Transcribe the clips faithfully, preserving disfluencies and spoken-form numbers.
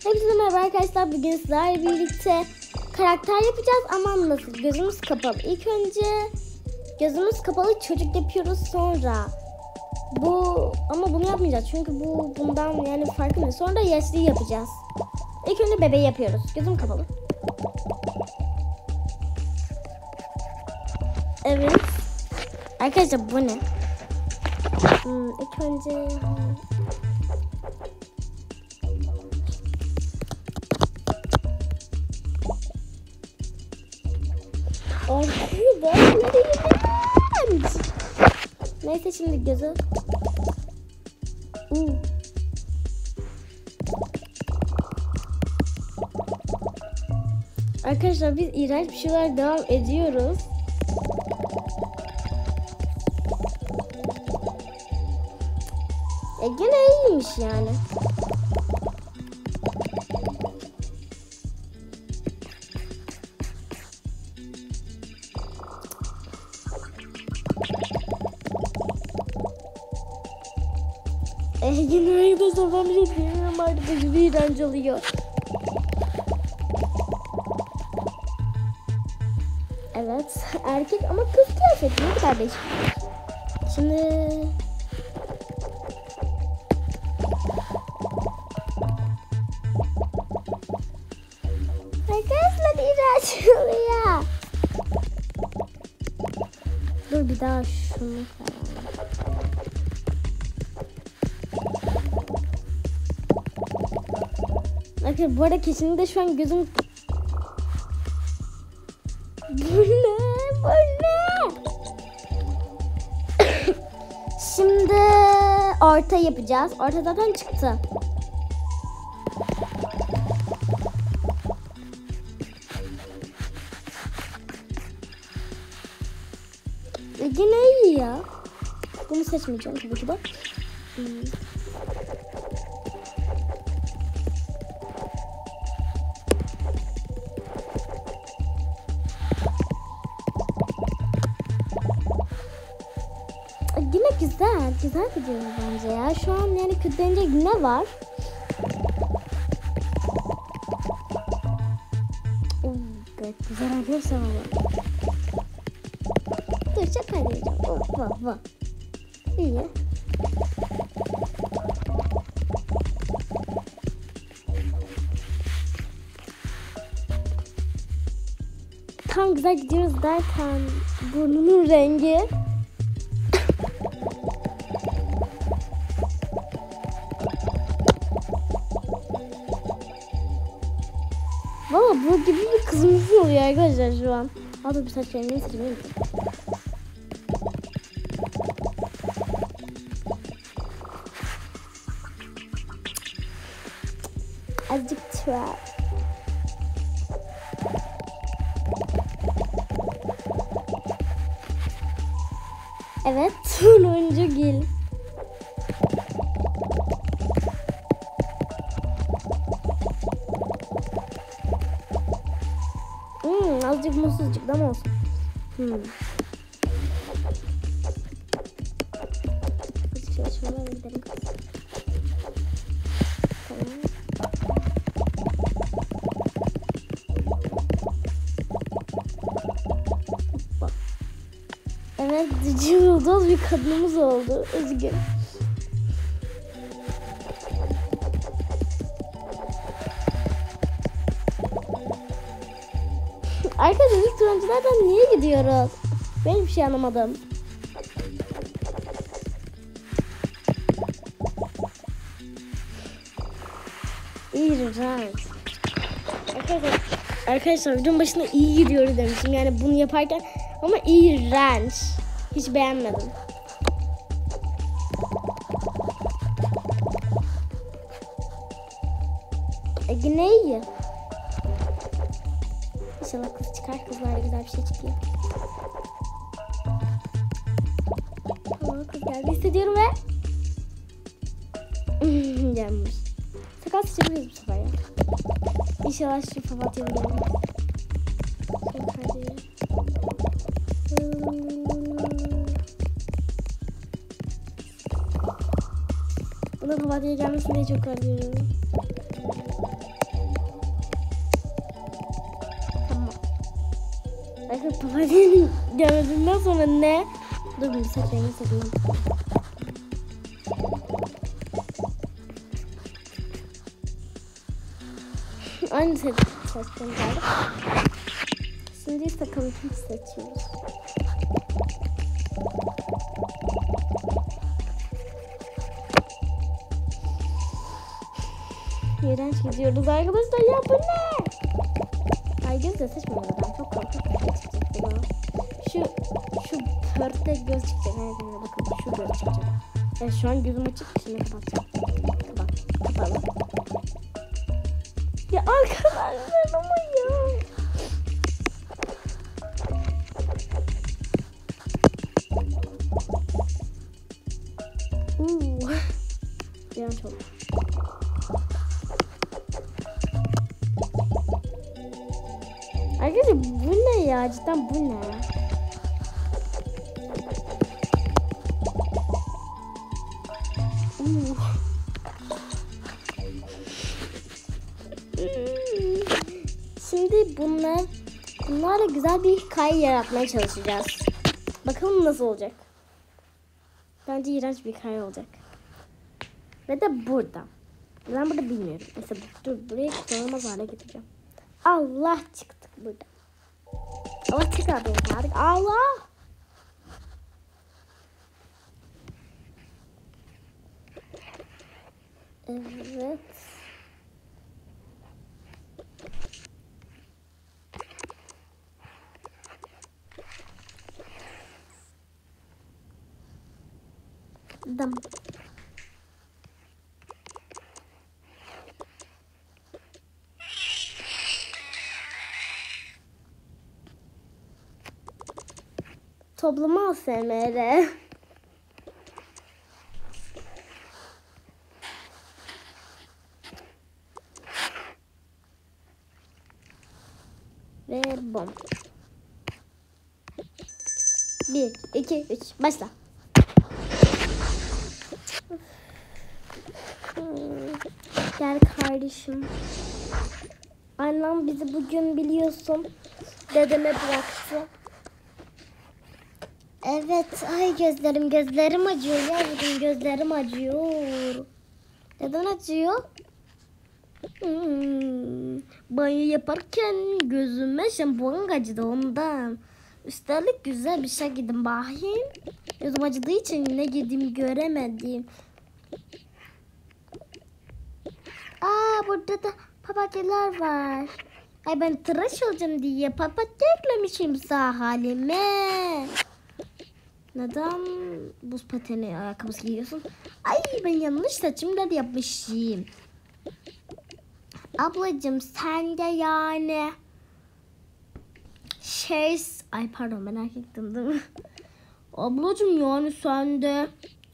Hepinize merhaba arkadaşlar. Bugün sizlerle birlikte karakter yapacağız ama nasıl? Gözümüz kapalı. İlk önce gözümüz kapalı çocuk yapıyoruz, sonra bu ama bunu yapmayacağız çünkü bu bundan yani farkı ne? Sonra yaşlı yapacağız. İlk önce bebeği yapıyoruz. Gözüm kapalı. Evet. Arkadaşlar bu ne? Hmm, ilk önce Ay böyle iğrenç. Neyse şimdi gözü. Uh. Arkadaşlar biz iğrenç bir şeyler devam ediyoruz. E gene iyiymiş yani. E yine arkadaşlar ben bir şey diyemiyorum artık aşırı iğrenç oluyor. Evet erkek ama kız kıyafeti ne kadar değişik. Şimdi arkadaşlar iğrenç oluyor. Dur bir daha şunu falan. Arkadaşlar bu arada kesinlikle şu an gözüm... Bu ne? Bu ne? Şimdi orta yapacağız. Orta zaten çıktı. E yine iyi ya. Bunu seçmeyeceğim tabii ki de. Hmm. Yine güzel, güzel gidiyor bence ya. Şu an yani kötü denecek ne var? Oo, evet, güzel arkadaşlar ama. Dur şaka diyeceğim. Oh, vah vah. İyi. Tam güzel gidiyoruz derken burnunun rengi. Valla bu gibi bir kızımsı oluyor arkadaşlar şu an. Hadi bir saç rengini sileyim. Azıcık tüer. Evet, turuncu gül. Hmm, azıcık mutsuzcuk ama olsun. Hmm. Azıcık şöyle şöyle gidelim. Tamam. Hoppa. Evet, cıvıldız bir kadınımız oldu. Özgür. Arkadaşlar ilk turunculardan niye gidiyoruz? Ben bir şey anlamadım. İğrenç. Arkadaşlar, arkadaşlar videonun başında iyi gidiyoruz demiştim. Yani bunu yaparken ama iğrenç. Hiç beğenmedim. E yine iyi. İnşallah kız çıkar. Kızlarla güzel bir şey çıkıyor. Tamam kız geldi hissediyorum ve gelmiş. Sakal seçebiliriz bu sefer ya. İnşallah şu papatya gelmez. Hadi. Buna papatya gelmesini çok arıyorum. Papatyanın gördüğümden sonra ne? Dur bir saç rengi seçeyim. Aynı saç saçlarım geldi. Şimdi sakalını seçiyoruz. İğrenç gidiyoruz arkadaşlar, ya bu ne? Ay göz de seçmiyorum, ben çok korkuyorum. Şu şu pörtte göz çıkacak. Hayır, bakın şu göz çıkacak. Evet, şu an gözüm açık, şimdi kapatacağım. Kapat, kapalı. Ya arkadaşlar ama ya. Uuu. İğrenç oldu. Arkadaşlar bu ne ya? Cidden bu ne? Uh. Şimdi bunlar, bunlarla güzel bir hikaye yaratmaya çalışacağız. Bakalım nasıl olacak. Bence iğrenç bir hikaye olacak. Ve de burada. Ben burada bilmiyorum. Mesela dur, burayı kullanılmaz hale getireceğim. Allah, çıktık burada. Allah tekrar bir geldik. Allah. Evet. Dım. Toplama A S M R. Ve bom. Bir, iki, üç, başla. Gel kardeşim. Annem bizi bugün biliyorsun dedeme bıraktı. Evet, ay gözlerim gözlerim acıyor ya, bugün gözlerim acıyor. Neden acıyor? Hmm, banyo yaparken gözüme şampuan acıdı ondan. Üstelik güzel bir şey giydim bakayım. Gözüm acıdığı için ne giydiğimi göremedim. Aa, burada da papatyalar var. Ay, ben tıraş olacağım diye papatya eklemişim sağ halime. Neden buz pateni ayakkabısı giyiyorsun? Ay, ben yanlış saçımda da yapmışım. Ablacığım sen de yani şey... Ay pardon, ben erkektim değil mi? Ablacığım yani sen de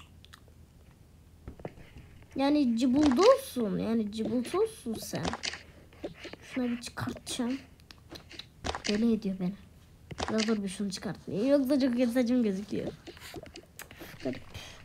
yani cıbuldolsun. Yani cıbuldolsun sen. Şuna bir çıkartacağım. Deli ediyor beni. Ya dur bir şunu çıkartmayayım. Yoksa çok kötü saçım gözüküyor. Garip.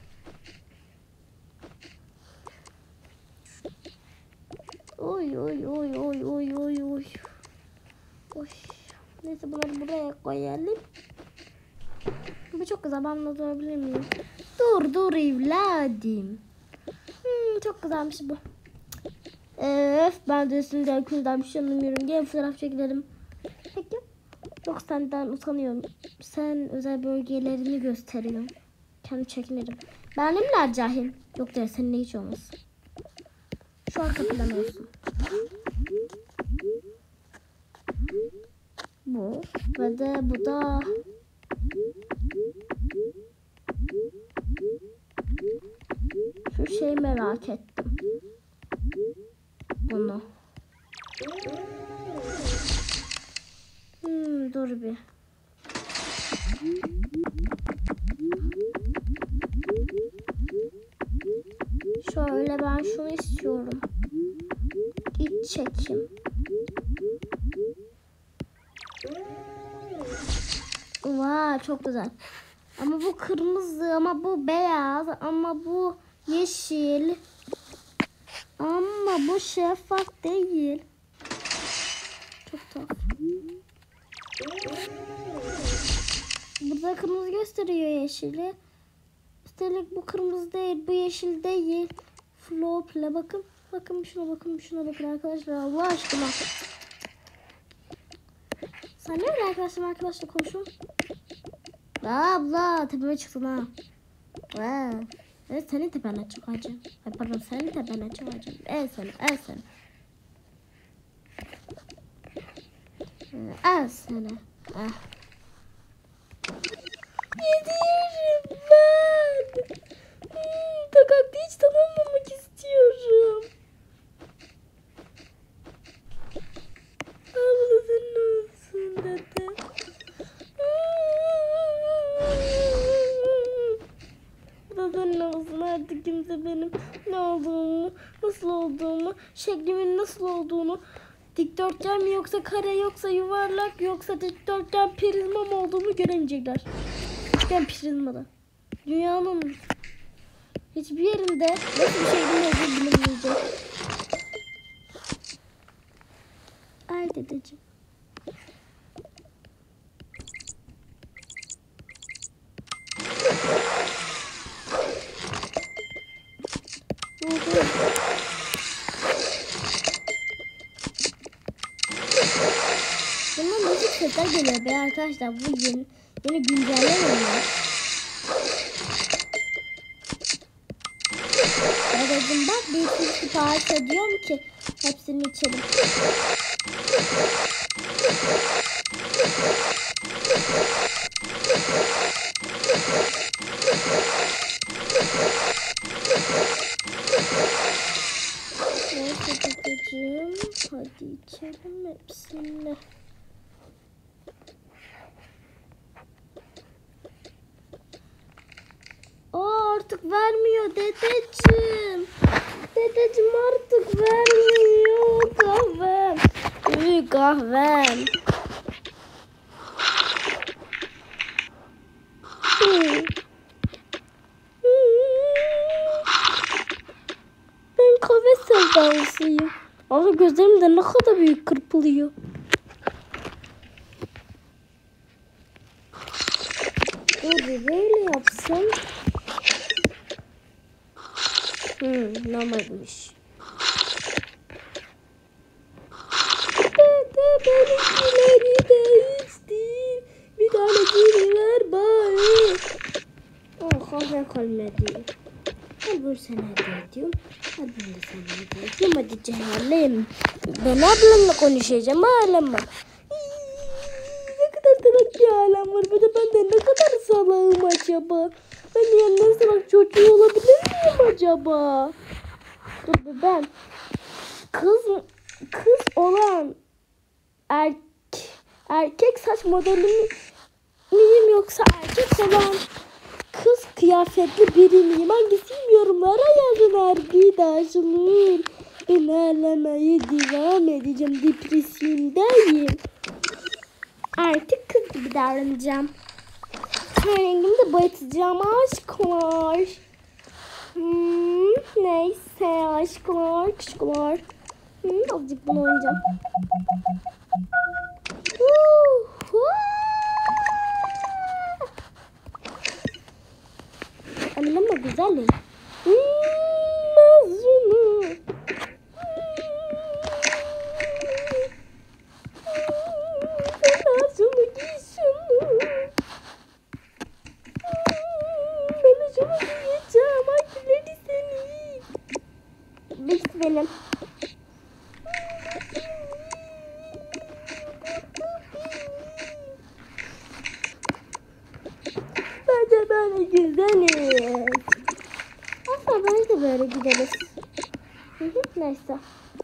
Oy oy oy oy oy oy oy. Oy. Neyse bunları buraya koyalım. Bu çok güzel. Ben bunu durabilir miyim? Dur dur evladım. Hmm, çok güzelmiş bu. Öf, ben de üstünden külden bir şey anlamıyorum. Gel fotoğraf çekelim. Peki. Yok, senden utanıyorum. Sen özel bölgelerini gösteriyorsun. Kendi çekinirim. Benimler cahil. Yok değil, seninle hiç olmaz. Şu an kapıdan olsun. Bu. Ve de bu da. Şu şeyi merak ettim. Bunu. Hmm, dur bir. Şöyle, ben şunu istiyorum. İç çekim. Vay, çok güzel. Ama bu kırmızı, ama bu beyaz, ama bu yeşil. Ama bu şeffaf değil. Çok tuhaf. Burada kırmızı gösteriyor yeşili. Üstelik bu kırmızı değil, bu yeşil değil. Flop'la bakın. Bakın şuna bakın, şuna bakın arkadaşlar. Allah aşkına. Sen ne öyle arkadaşlar arkadaşlar konuşuyorsun? Abla tepeme çıktın ha. Wow. Evet senin tepene çıkacağım. Ay pardon senin tepene çıkacağım. El seni, el seni. El seni. Ah. Gidiyorum ben. Hmm, Tokat'ta hiç tanınmamak istiyorum. Abla sen ne olsun dedi. Abla ne olsun artık kimse benim ne olduğumu, nasıl olduğumu, şeklimin nasıl olduğunu, dikdörtgen mi yoksa kare yoksa yuvarlak yoksa dikdörtgen prizma mı olduğumu göremeyecekler. Dikdörtgen prizmada. Dünyanın hiçbir yerinde nasıl bir şeyin olduğunu bilemeyecek. Ay dedeciğim. Bundan müzik sesler geliyor be arkadaşlar. Bu yeni, yeni güncelleme mi? Dedeciğim bak bir sürü sipariş ediyorum ki hepsini içelim. Neyse dedeciğim, hadi içelim hepsini. Aa, artık vermiyor dedeciğim. Dedeciğim artık vermiyor kahvem. Uy kahvem. Hmm. Ben kahve sevdalısıyım. Ama gözlerim de ne kadar büyük kırpılıyor. Dur böyle yapsam. Hmm, normalmiş. Dede benimkileri de içtim. Bir tane geri ver bari. Oh kahve kalmadı. Al bunu sana hediye ediyorum. Al bunu da sana hediye ediyorum. Hadi canım. Ben ablamla konuşacağım ağlama. Ne kadar salak bir alem var. Bir de ben de ne kadar salağım acaba. Ben yanına salak çocuğu olabilir miyim acaba? Dur bir ben. Kız kız olan erkek, erkek saç modeli miyim yoksa erkek olan kız kıyafetli biri miyim? Hangisiyim yorumlara yazın arkadaşlar. Ben ağlamaya devam edeceğim. Depresyondayım. Artık kız gibi davranacağım. Her rengimi de boyatacağım aşklar. Hmm, neyse aşklar, kuşkular. Hmm, azıcık bunu oynayacağım. Annem ama güzelim. Hmm, Mazlum'u. Mazlum'u giy şunu. Ben şunu giyeceğim. Akülleri seni. Biz benim. Bence böyle güzeliz. Aslında bence de böyle gideriz. Hı hı, neyse.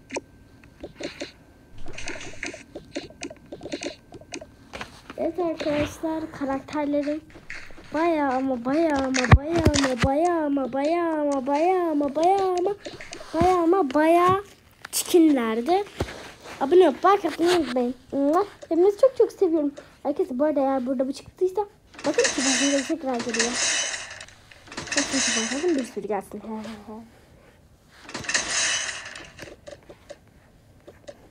Evet arkadaşlar karakterlerim bayağı ama bayağı ama bayağı ama bayağı ama bayağı ama bayağı ama bayağı ama bayağı ama bayağı çikinlerdi. Abone olup like atmayı unutmayın. Hepinizi çok çok seviyorum. Herkese bu arada eğer burada bu çıktıysa bakın ki bizimle tekrar geliyor. Bakın ki bakalım bir sürü gelsin.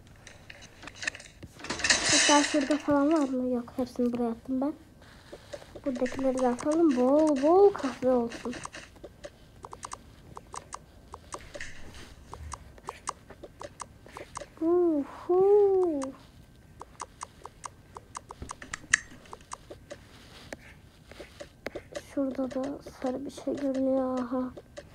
Tekrar şurada falan var mı? Yok hepsini buraya attım ben. Buradakileri de atalım. Bol bol kahve olsun. Uhu. Şurada da sarı bir şey görünüyor. Aha.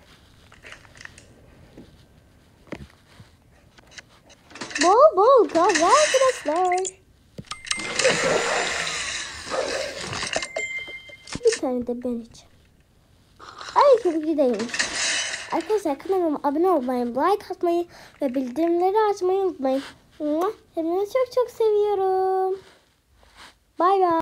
Bol bol kahve arkadaşlar. Bir tane de ben içeyim. Ay çok gideyim. Arkadaşlar kanalıma abone olmayı, like atmayı ve bildirimleri açmayı unutmayın. Hepinizi çok çok seviyorum. Bay bay.